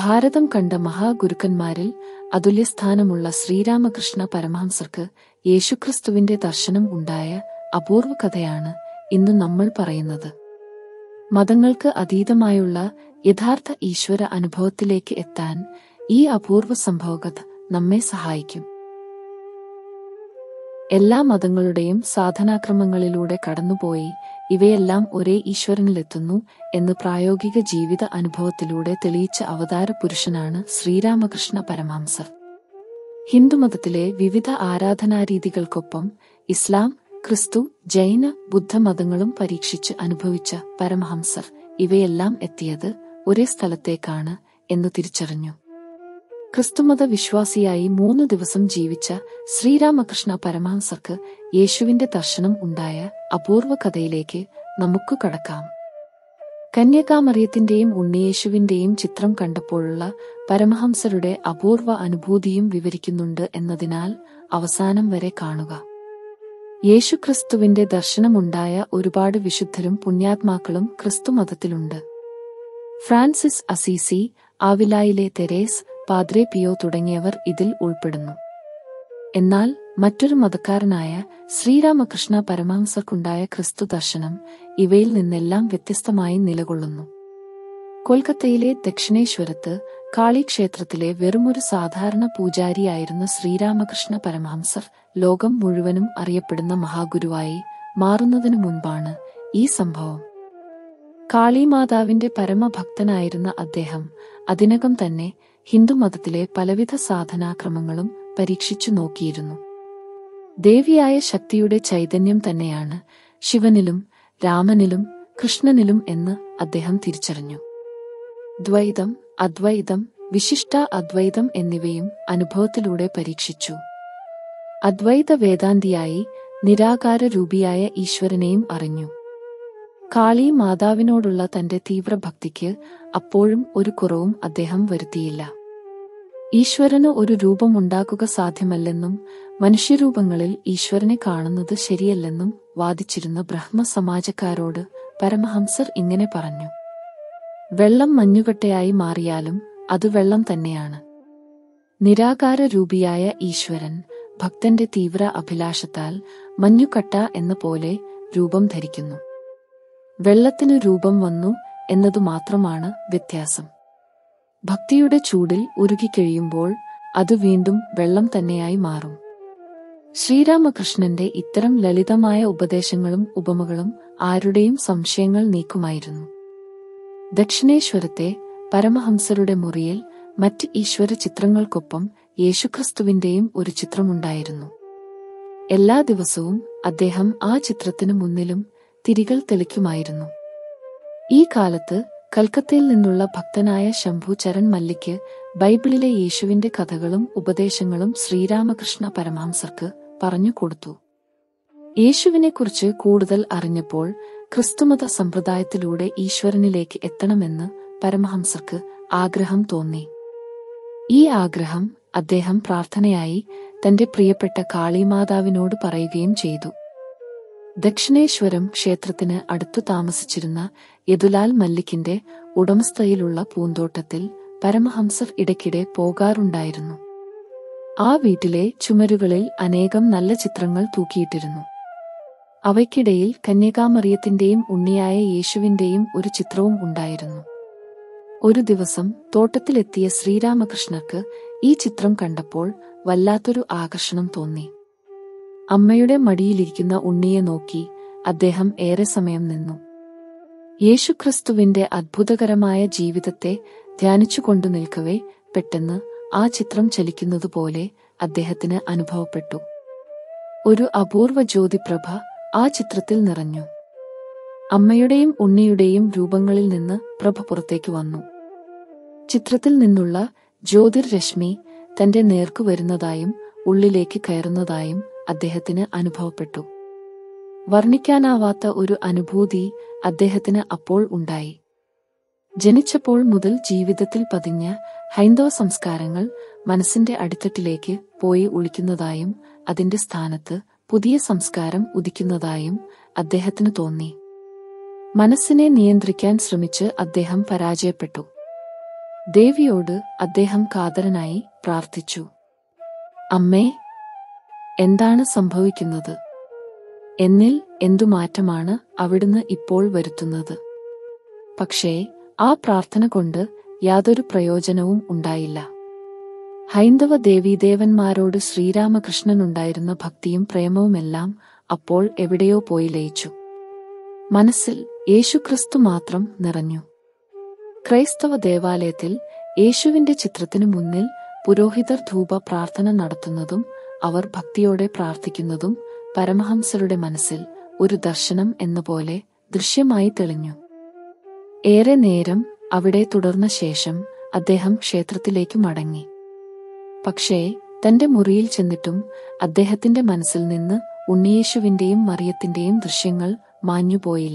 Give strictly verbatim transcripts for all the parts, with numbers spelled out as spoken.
ഭാരതം കണ്ട മഹാഗുരുക്കന്മാരിൽ അതുല്യസ്ഥാനമുള്ള ശ്രീരാമകൃഷ്ണ പരമഹംസർക്ക് യേശുക്രിസ്തുവിന്റെ ദർശനം ഉണ്ടായ അപൂർവ കഥയാണ് ഇന്ന് നമ്മൾ പറയുന്നത്. മതങ്ങൾക്ക് അതീതമായുള്ള യഥാർത്ഥ ഈശ്വര അനുഭവത്തിലേക്ക് എത്താൻ ഈ അപൂർവ സംഭവകഥ നമ്മെ സഹായിക്കും. എല്ലാ മതങ്ങളുടെയും സാധനാക്രമങ്ങളിലൂടെ കടന്നുപോയി ഇവയെല്ലാം ഒരേ ഈശ്വരനിലെത്തുന്നു എന്ന് പ്രായോഗിക ജീവിത അനുഭവത്തിലൂടെ തെളിയിച്ച അവതാര പുരുഷനാണ് ശ്രീരാമകൃഷ്ണ പരമഹംസർ. ഹിന്ദുമതത്തിലെ വിവിധ ആരാധനാരീതികൾക്കൊപ്പം ഇസ്ലാം, ക്രിസ്തു, ജൈന, ബുദ്ധമതങ്ങളും പരീക്ഷിച്ച് അനുഭവിച്ച പരമഹംസർ ഇവയെല്ലാം എത്തിയത് ഒരേ സ്ഥലത്തേക്കാണ് എന്ന് തിരിച്ചറിഞ്ഞു. ക്രിസ്തുമത വിശ്വാസിയായി മൂന്നു ദിവസം ജീവിച്ച ശ്രീരാമകൃഷ്ണ പരമഹംസർക്ക് യേശുവിന്റെ ദർശനം ഉണ്ടായ അപൂർവ കഥയിലേക്ക് നമുക്ക് കടക്കാം. കന്യകാമറിയത്തിന്റെയും ഉണ്ണിയേശുവിന്റെയും ചിത്രം കണ്ടപ്പോഴുള്ള പരമഹംസരുടെ അപൂർവ അനുഭൂതിയും വിവരിക്കുന്നുണ്ട് എന്നതിനാൽ അവസാനം വരെ കാണുക. യേശുക്രിസ്തുവിന്റെ ദർശനമുണ്ടായ ഒരുപാട് വിശുദ്ധരും പുണ്യാത്മാക്കളും ക്രിസ്തുമതത്തിലുണ്ട്. ഫ്രാൻസിസ് അസീസി, ആവിലായിലെ തെരേസ്, പാദ്രെ പിയോ തുടങ്ങിയവർ ഇതിൽ ഉൾപ്പെടുന്നു. എന്നാൽ മറ്റൊരു മതക്കാരനായ ശ്രീരാമകൃഷ്ണ പരമഹംസർക്കുണ്ടായ ക്രിസ്തു ദർശനം ഇവയിൽ നിന്നെല്ലാം വ്യത്യസ്തമായി നിലകൊള്ളുന്നു. കൊൽക്കത്തയിലെ ദക്ഷിണേശ്വരത്ത് കാളിക്ഷേത്രത്തിലെ വെറുമൊരു സാധാരണ പൂജാരിയായിരുന്ന ശ്രീരാമകൃഷ്ണ പരമഹംസർ ലോകം മുഴുവനും അറിയപ്പെടുന്ന മഹാഗുരുവായി മാറുന്നതിനു മുൻപാണ് ഈ സംഭവം. കാളിമാതാവിന്റെ പരമഭക്തനായിരുന്ന അദ്ദേഹം അതിനകം തന്നെ ഹിന്ദുമതത്തിലെ പലവിധ സാധനാക്രമങ്ങളും പരീക്ഷിച്ചു നോക്കിയിരുന്നു. ദേവിയായ ശക്തിയുടെ ചൈതന്യം തന്നെയാണ് ശിവനിലും രാമനിലും കൃഷ്ണനിലും എന്ന് അദ്ദേഹം തിരിച്ചറിഞ്ഞു. ദ്വൈതം, അദ്വൈതം, വിശിഷ്ട അദ്വൈതം എന്നിവയും അനുഭവത്തിലൂടെ പരീക്ഷിച്ചു. അദ്വൈത വേദാന്തിയായി നിരാകാര രൂപിയായ ഈശ്വരനെയും അറിഞ്ഞു. കാളി മാതാവിനോടുള്ള തന്റെ തീവ്രഭക്തിക്ക് അപ്പോഴും ഒരു കുറവും അദ്ദേഹം വരുത്തിയില്ല. ഈശ്വരന് ഒരു രൂപമുണ്ടാക്കുക സാധ്യമല്ലെന്നും മനുഷ്യരൂപങ്ങളിൽ ഈശ്വരനെ കാണുന്നത് ശരിയല്ലെന്നും വാദിച്ചിരുന്ന ബ്രഹ്മസമാജക്കാരോട് പരമഹംസർ ഇങ്ങനെ പറഞ്ഞു: വെള്ളം മഞ്ഞുകട്ടയായി മാറിയാലും അത് വെള്ളം തന്നെയാണ്. നിരാകാര രൂപിയായ ഈശ്വരൻ ഭക്തന്റെ തീവ്ര അഭിലാഷത്താൽ മഞ്ഞുകട്ട എന്ന പോലെ രൂപം ധരിക്കുന്നു. വെള്ളത്തിനു രൂപം വന്നു എന്നതു മാത്രമാണ് വ്യത്യാസം. ഭക്തിയുടെ ചൂടിൽ ഉരുകിക്കഴിയുമ്പോൾ അത് വീണ്ടും വെള്ളം തന്നെയായി മാറും. ശ്രീരാമകൃഷ്ണന്റെ ഇത്തരം ലളിതമായ ഉപദേശങ്ങളും ഉപമകളും ആരുടെയും സംശയങ്ങൾ നീക്കുമായിരുന്നു. ദക്ഷിണേശ്വരത്തെ പരമഹംസരുടെ മുറിയിൽ മറ്റ് ഈശ്വര ചിത്രങ്ങൾക്കൊപ്പം യേശുക്രിസ്തുവിന്റെയും ഒരു ചിത്രമുണ്ടായിരുന്നു. എല്ലാ ദിവസവും അദ്ദേഹം ആ ചിത്രത്തിനു മുന്നിലും തിരികൾ തെളിക്കുമായിരുന്നു. ഈ കാലത്ത് കൽക്കത്തയിൽ നിന്നുള്ള ഭക്തനായ ശംഭു ചരൺ മല്ലിക്ക് ബൈബിളിലെ യേശുവിന്റെ കഥകളും ഉപദേശങ്ങളും ശ്രീരാമകൃഷ്ണ പരമഹംസർക്ക് പറഞ്ഞു കൊടുത്തു. യേശുവിനെക്കുറിച്ച് കൂടുതൽ അറിഞ്ഞപ്പോൾ ക്രിസ്തുമത സമ്പ്രദായത്തിലൂടെ ഈശ്വരനിലേക്ക് എത്തണമെന്ന് പരമഹംസർക്ക് ആഗ്രഹം തോന്നി. ഈ ആഗ്രഹം അദ്ദേഹം പ്രാർത്ഥനയായി തന്റെ പ്രിയപ്പെട്ട കാളിമാതാവിനോട് പറയുകയും ചെയ്തു. ദക്ഷിണേശ്വരം ക്ഷേത്രത്തിന് അടുത്തു താമസിച്ചിരുന്ന യദുലാൽ മല്ലിക്കിന്റെ ഉടമസ്ഥയിലുള്ള പൂന്തോട്ടത്തിൽ പരമഹംസർ ഇടയ്ക്കിടെ പോകാറുണ്ടായിരുന്നു. ആ വീട്ടിലെ ചുമരുകളിൽ അനേകം നല്ല ചിത്രങ്ങൾ തൂക്കിയിട്ടിരുന്നു. അവയ്ക്കിടയിൽ കന്യകാമറിയത്തിന്റെയും ഉണ്ണിയായ യേശുവിന്റെയും ഒരു ചിത്രവും ഉണ്ടായിരുന്നു. ഒരു ദിവസം തോട്ടത്തിലെത്തിയ ശ്രീരാമകൃഷ്ണർക്ക് ഈ ചിത്രം കണ്ടപ്പോൾ വല്ലാത്തൊരു ആകർഷണം തോന്നി. അമ്മയുടെ മടിയിലിരിക്കുന്ന ഉണ്ണിയെ നോക്കി അദ്ദേഹം ഏറെ സമയം നിന്നു. യേശുക്രിസ്തുവിന്റെ അത്ഭുതകരമായ ജീവിതത്തെ ധ്യാനിച്ചുകൊണ്ടു നിൽക്കവേ പെട്ടെന്ന് ആ ചിത്രം ചലിക്കുന്നതുപോലെ അദ്ദേഹത്തിന് അനുഭവപ്പെട്ടു. ഒരു അപൂർവ ജ്യോതിപ്രഭ ആ ചിത്രത്തിൽ നിറഞ്ഞു. അമ്മയുടെയും ഉണ്ണിയുടെയും രൂപങ്ങളിൽ നിന്ന് പ്രഭ പുറത്തേക്ക് വന്നു. ചിത്രത്തിൽ നിന്നുള്ള ജ്യോതിർരശ്മി തന്റെ നേർക്കു വരുന്നതായും ഉള്ളിലേക്ക് കയറുന്നതായും അദ്ദേഹത്തിന് അനുഭവപ്പെട്ടു. വർണ്ണിക്കാനാവാത്ത ഒരു അനുഭൂതി അദ്ദേഹത്തിന് അപ്പോൾ ഉണ്ടായി. ജനിച്ചപ്പോൾ മുതൽ ജീവിതത്തിൽ പതിഞ്ഞ ഹൈന്ദവ സംസ്കാരങ്ങൾ മനസ്സിന്റെ അടിത്തട്ടിലേക്ക് പോയി ഒളിക്കുന്നതായും അതിന്റെ സ്ഥാനത്ത് പുതിയ സംസ്കാരം ഉദിക്കുന്നതായും അദ്ദേഹത്തിന് തോന്നി. മനസ്സിനെ നിയന്ത്രിക്കാൻ ശ്രമിച്ച് അദ്ദേഹം പരാജയപ്പെട്ടു. ദേവിയോട് അദ്ദേഹം കാതരനായി പ്രാർത്ഥിച്ചു. അമ്മേ, എന്താണ് സംഭവിക്കുന്നത്? എന്നിൽ എന്തു മാറ്റമാണ് അവിടുന്ന് ഇപ്പോൾ വരുത്തുന്നത്? പക്ഷേ ആ പ്രാർത്ഥന കൊണ്ട് യാതൊരു പ്രയോജനവും ഉണ്ടായില്ല. ഹൈന്ദവ ദേവീദേവന്മാരോട് ശ്രീരാമകൃഷ്ണനുണ്ടായിരുന്ന ഭക്തിയും പ്രേമവുമെല്ലാം അപ്പോൾ എവിടെയോ പോയി ലയിച്ചു. മനസ്സിൽ യേശുക്രിസ്തു മാത്രം നിറഞ്ഞു. ക്രൈസ്തവ ദേവാലയത്തിൽ യേശുവിന്റെ ചിത്രത്തിനു മുന്നിൽ പുരോഹിതർ ധൂപ പ്രാർത്ഥന നടത്തുന്നതും അവർ ഭക്തിയോടെ പ്രാർത്ഥിക്കുന്നതും പരമഹംസരുടെ മനസ്സിൽ ഒരു ദർശനം എന്ന പോലെ ദൃശ്യമായി തെളിഞ്ഞു. ഏറെ നേരം അവിടെ തുടർന്ന ശേഷം അദ്ദേഹം ക്ഷേത്രത്തിലേക്ക് മടങ്ങി. പക്ഷേ തന്റെ മുറിയിൽ ചെന്നിട്ടും അദ്ദേഹത്തിന്റെ മനസ്സിൽ നിന്ന് ഉണ്ണിയേശുവിന്റെയും മറിയത്തിന്റെയും ദൃശ്യങ്ങൾ മാഞ്ഞുപോയില്ല.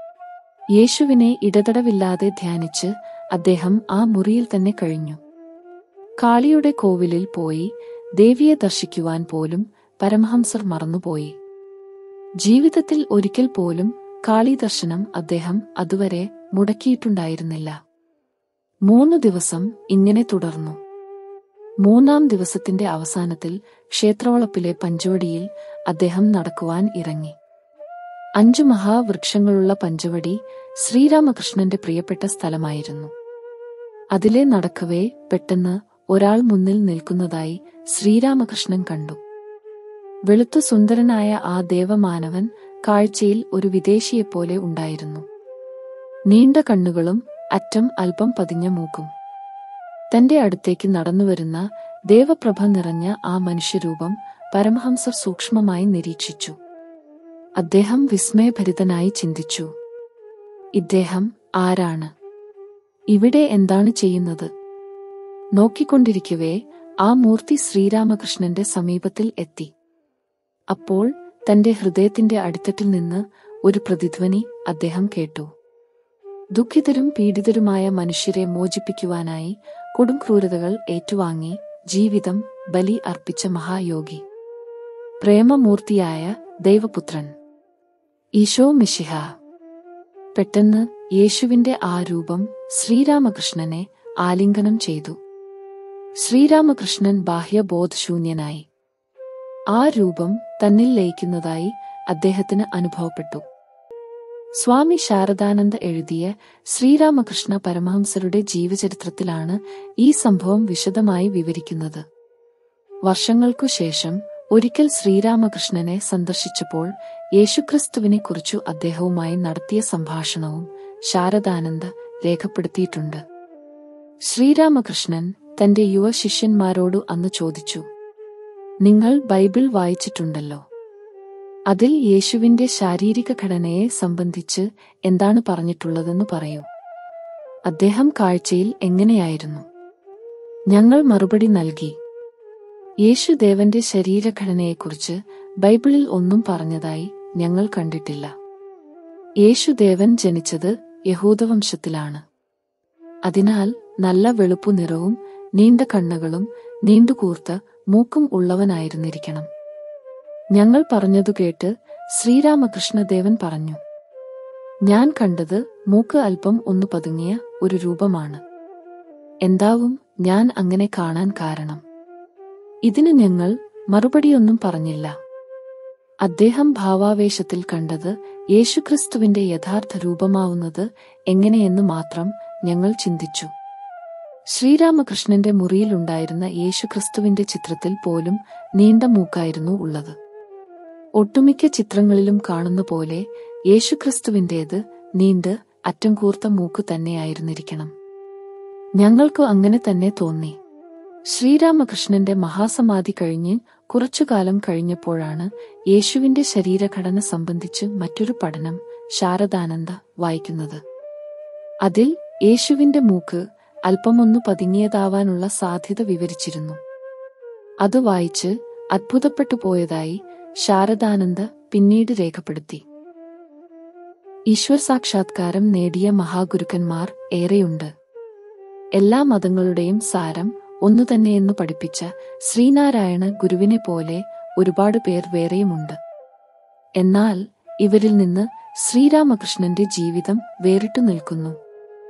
യേശുവിനെ ഇടതടവില്ലാതെ ധ്യാനിച്ച് അദ്ദേഹം ആ മുറിയിൽ തന്നെ കഴിഞ്ഞു. കാളിയുടെ കോവിലിൽ പോയി ദേവിയെ ദർശിക്കുവാൻ പോലും പരമഹംസർ മറന്നുപോയി. ജീവിതത്തിൽ ഒരിക്കൽ പോലും കാളി ദർശനം അദ്ദേഹം അതുവരെ മുടക്കിയിട്ടുണ്ടായിരുന്നില്ല. മൂന്നു ദിവസം ഇങ്ങനെ തുടർന്നു. മൂന്നാം ദിവസത്തിന്റെ അവസാനത്തിൽ ക്ഷേത്രവളപ്പിലെ പഞ്ചവടിയിൽ അദ്ദേഹം നടക്കുവാൻ ഇറങ്ങി. അഞ്ചു മഹാവൃക്ഷങ്ങളുള്ള പഞ്ചവടി ശ്രീരാമകൃഷ്ണന്റെ പ്രിയപ്പെട്ട സ്ഥലമായിരുന്നു. അതിലെ നടക്കവേ പെട്ടെന്ന് ഒരാൾ മുന്നിൽ നിൽക്കുന്നതായി ശ്രീരാമകൃഷ്ണൻ കണ്ടു. വെളുത്തു സുന്ദരനായ ആ ദേവമാനവൻ കാഴ്ചയിൽ ഒരു വിദേശിയെപ്പോലെ ഉണ്ടായിരുന്നു. നീണ്ട കണ്ണുകളും അറ്റം അല്പം പതിഞ്ഞ മൂക്കും. തന്റെ അടുത്തേക്ക് നടന്നുവരുന്ന ദേവപ്രഭ നിറഞ്ഞ ആ മനുഷ്യരൂപം പരമഹംസർ സൂക്ഷ്മമായി നിരീക്ഷിച്ചു. അദ്ദേഹം വിസ്മയഭരിതനായി ചിന്തിച്ചു, ഇദ്ദേഹം ആരാണ്? ഇവിടെ എന്താണ് ചെയ്യുന്നത്? നോക്കിക്കൊണ്ടിരിക്കവേ ആ മൂർത്തി ശ്രീരാമകൃഷ്ണന്റെ സമീപത്തിൽ എത്തി. അപ്പോൾ തന്റെ ഹൃദയത്തിന്റെ അടിത്തട്ടിൽ നിന്ന് ഒരു പ്രതിധ്വനി അദ്ദേഹം കേട്ടു. ദുഃഖിതരും പീഡിതരുമായ മനുഷ്യരെ മോചിപ്പിക്കുവാനായി കൊടുംക്രൂരതകൾ ഏറ്റുവാങ്ങി ജീവിതം ബലി അർപ്പിച്ച മഹായോഗി, പ്രേമമൂർത്തിയായ ദൈവപുത്രൻ ഈശോ മിശിഹ. പെട്ടെന്ന് യേശുവിന്റെ ആ രൂപം ശ്രീരാമകൃഷ്ണനെ ആലിംഗനം ചെയ്തു. ശ്രീരാമകൃഷ്ണൻ ബാഹ്യബോധശൂന്യനായി. ആ രൂപം തന്നിൽ ലയിക്കുന്നതായി അദ്ദേഹത്തിന് അനുഭവപ്പെട്ടു. സ്വാമി ശാരദാനന്ദ എഴുതിയ ശ്രീരാമകൃഷ്ണ പരമഹംസരുടെ ജീവചരിത്രത്തിലാണ് ഈ സംഭവം വിശദമായി വിവരിക്കുന്നത്. വർഷങ്ങൾക്കു ശേഷം ഒരിക്കൽ ശ്രീരാമകൃഷ്ണനെ സന്ദർശിച്ചപ്പോൾ യേശുക്രിസ്തുവിനെക്കുറിച്ചു അദ്ദേഹവുമായി നടത്തിയ സംഭാഷണവും ശാരദാനന്ദ രേഖപ്പെടുത്തിയിട്ടുണ്ട്. ശ്രീരാമകൃഷ്ണൻ തന്റെ യുവ ശിഷ്യന്മാരോടു അന്ന് ചോദിച്ചു, നിങ്ങൾ ബൈബിൾ വായിച്ചിട്ടുണ്ടല്ലോ. അതിൽ യേശുവിന്റെ ശാരീരിക ഘടനയെ സംബന്ധിച്ച് എന്താണ് പറഞ്ഞിട്ടുള്ളതെന്ന് പറയൂ. അദ്ദേഹം കാഴ്ചയിൽ എങ്ങനെയായിരുന്നു? ഞങ്ങൾ മറുപടി നൽകി, യേശുദേവന്റെ ശരീരഘടനയെക്കുറിച്ച് ബൈബിളിൽ ഒന്നും പറഞ്ഞതായി ഞങ്ങൾ കണ്ടിട്ടില്ല. യേശുദേവൻ ജനിച്ചത് യഹൂദവംശത്തിലാണ്. അതിനാൽ നല്ല വെളുപ്പു നിറവും നീണ്ട കണ്ണുകളും നീണ്ടുകൂർത്ത മൂക്കും ഉള്ളവനായിരുന്നിരിക്കണം. ഞങ്ങൾ പറഞ്ഞതു കേട്ട് ശ്രീരാമകൃഷ്ണദേവൻ പറഞ്ഞു, ഞാൻ കണ്ടത് മൂക്ക് അല്പം ഒന്നു പതുങ്ങിയ ഒരു രൂപമാണ്. എന്താവും ഞാൻ അങ്ങനെ കാണാൻ കാരണം? ഇതിന് ഞങ്ങൾ മറുപടിയൊന്നും പറഞ്ഞില്ല. അദ്ദേഹം ഭാവാവേശത്തിൽ കണ്ടത് യേശുക്രിസ്തുവിന്റെ യഥാർത്ഥ രൂപമാവുന്നത് എങ്ങനെയെന്ന് മാത്രം ഞങ്ങൾ ചിന്തിച്ചു. ശ്രീരാമകൃഷ്ണന്റെ മുറിയിലുണ്ടായിരുന്ന യേശുക്രിസ്തുവിന്റെ ചിത്രത്തിൽ പോലും നീണ്ട മൂക്കായിരുന്നു ഉള്ളത്. ഒട്ടുമിക്ക ചിത്രങ്ങളിലും കാണുന്ന പോലെ യേശുക്രിസ്തുവിന്റേത് നീണ്ട് അറ്റം കൂർത്ത മൂക്ക് തന്നെയായിരുന്നിരിക്കണം. ഞങ്ങൾക്ക് അങ്ങനെ തന്നെ തോന്നി. ശ്രീരാമകൃഷ്ണന്റെ മഹാസമാധി കഴിഞ്ഞ് കുറച്ചുകാലം കഴിഞ്ഞപ്പോഴാണ് യേശുവിന്റെ ശരീരഘടന സംബന്ധിച്ച് മറ്റൊരു പഠനം ശാരദാനന്ദ വായിക്കുന്നത്. അതിൽ യേശുവിന്റെ മൂക്ക് അല്പമൊന്നു പതുങ്ങിയതാവാനുള്ള സാധ്യത വിവരിച്ചിരുന്നു. അത് വായിച്ച് അത്ഭുതപ്പെട്ടു പോയതായി ശാരദാനന്ദ പിന്നീട് രേഖപ്പെടുത്തി. ഈശ്വർ സാക്ഷാത്കാരം നേടിയ മഹാഗുരുക്കന്മാർ ഏറെയുണ്ട്. എല്ലാ മതങ്ങളുടെയും സാരം ഒന്നുതന്നെയെന്നു പഠിപ്പിച്ച ശ്രീനാരായണ ഗുരുവിനെ പോലെ ഒരുപാട് പേർ വേറെയുമുണ്ട്. എന്നാൽ ഇവരിൽ നിന്ന് ശ്രീരാമകൃഷ്ണന്റെ ജീവിതം വേറിട്ടു നിൽക്കുന്നു.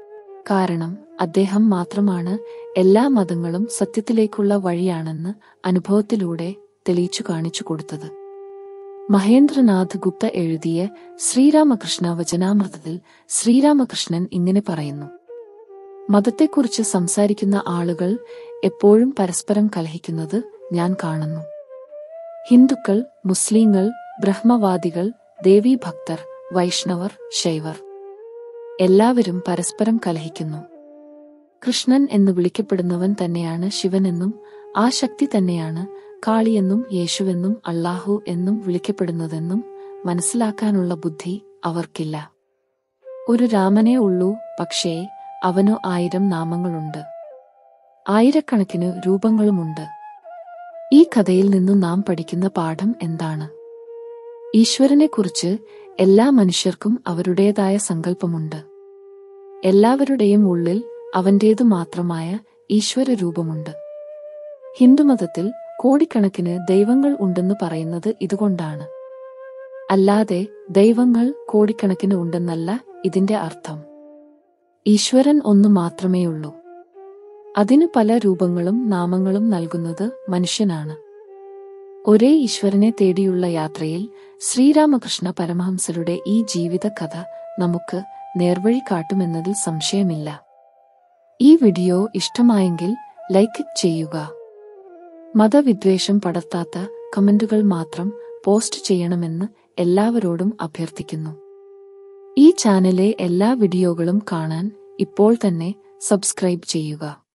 കാരണം അദ്ദേഹം മാത്രമാണ് എല്ലാ മതങ്ങളും സത്യത്തിലേക്കുള്ള വഴിയാണെന്ന് അനുഭവത്തിലൂടെ തെളിയിച്ചു കാണിച്ചു കൊടുത്തത്. മഹേന്ദ്രനാഥ് ഗുപ്ത എഴുതിയ ശ്രീരാമകൃഷ്ണ വചനാമൃതത്തിൽ ശ്രീരാമകൃഷ്ണൻ ഇങ്ങനെ പറയുന്നു: മതത്തെക്കുറിച്ച് സംസാരിക്കുന്ന ആളുകൾ എപ്പോഴും പരസ്പരം കലഹിക്കുന്നത് ഞാൻ കാണുന്നു. ഹിന്ദുക്കൾ, മുസ്ലിങ്ങൾ, ബ്രഹ്മവാദികൾ, ദേവീഭക്തർ, വൈഷ്ണവർ, ശൈവർ എല്ലാവരും പരസ്പരം കലഹിക്കുന്നു. കൃഷ്ണൻ എന്ന് വിളിക്കപ്പെടുന്നവൻ തന്നെയാണ് ശിവനെന്നും ആ ശക്തി തന്നെയാണ് കാളിയെന്നും യേശുവെന്നും അള്ളാഹു എന്നും വിളിക്കപ്പെടുന്നതെന്നും മനസ്സിലാക്കാനുള്ള ബുദ്ധി അവർക്കില്ല. ഒരു രാമനേ ഉള്ളൂ, പക്ഷേ അവനു ആയിരം നാമങ്ങളുണ്ട്, ആയിരക്കണക്കിന് രൂപങ്ങളുമുണ്ട്. ഈ കഥയിൽ നിന്നു നാം പഠിക്കുന്ന പാഠം എന്താണ്? ഈശ്വരനെക്കുറിച്ച് എല്ലാ മനുഷ്യർക്കും അവരുടേതായ സങ്കല്പമുണ്ട്. എല്ലാവരുടെയും ഉള്ളിൽ അവന്റേതു മാത്രമായ ഈശ്വരരൂപമുണ്ട്. ഹിന്ദുമതത്തിൽ കോടിക്കണക്കിന് ദൈവങ്ങൾ ഉണ്ടെന്ന് പറയുന്നത് ഇതുകൊണ്ടാണ്. അല്ലാതെ ദൈവങ്ങൾ കോടിക്കണക്കിന് ഉണ്ടെന്നല്ല ഇതിന്റെ അർത്ഥം. ഈശ്വരൻ ഒന്നു മാത്രമേയുള്ളൂ. അതിന് പല രൂപങ്ങളും നാമങ്ങളും നൽകുന്നത് മനുഷ്യനാണ്. ഒരേ ഈശ്വരനെ തേടിയുള്ള യാത്രയിൽ ശ്രീരാമകൃഷ്ണ പരമഹംസരുടെ ഈ ജീവിത കഥ നമുക്ക് നേർവഴി കാട്ടുമെന്നതിൽ സംശയമില്ല. ഈ വീഡിയോ ഇഷ്ടമായെങ്കിൽ ലൈക്ക് ചെയ്യുക. മതവിദ്വേഷം പടർത്താത്ത കമന്റുകൾ മാത്രം പോസ്റ്റ് ചെയ്യണമെന്ന് എല്ലാവരോടും അഭ്യർത്ഥിക്കുന്നു. ഈ ചാനലിലെ എല്ലാ വീഡിയോകളും കാണാൻ ഇപ്പോൾ തന്നെ സബ്സ്ക്രൈബ് ചെയ്യുക.